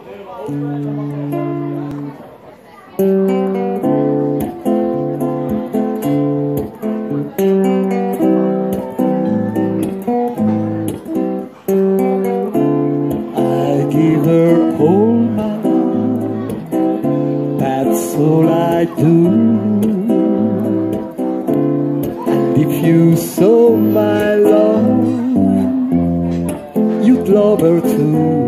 I give her all my love, that's all I do. And if you saw my love, you'd love her too.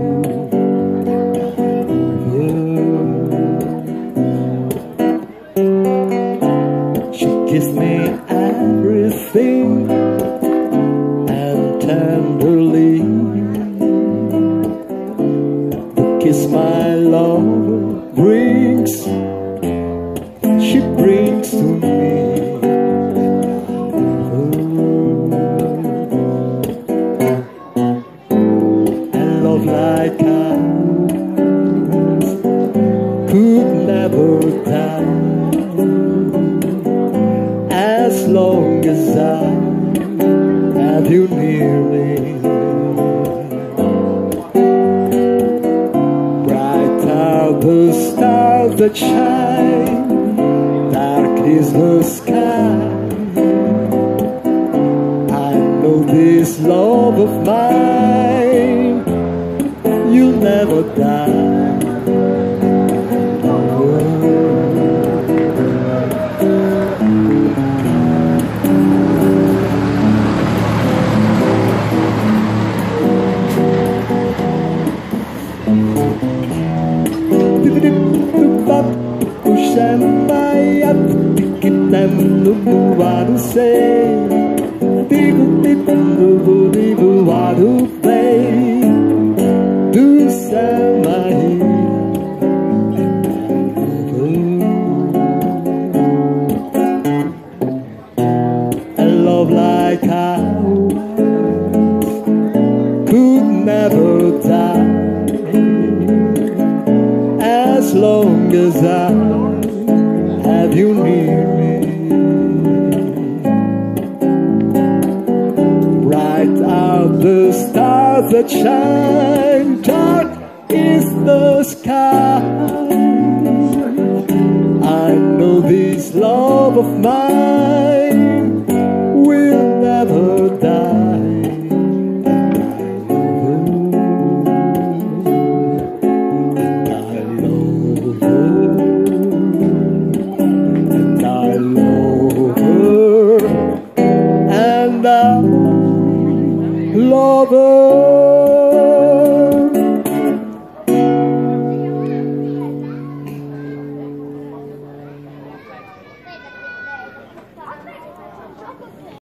She gives me everything, and tenderly the kiss my love brings, she brings to me. And love like ours could never die, as long as I have you near me. Bright are the stars that shine, dark is the sky. I know this love of mine, you'll never die. A love like ours could never die, as long as I have you near me. Bright are the stars that shine, dark is the sky. I know this love of mine will never die. And I love her, and I love her, and I love her.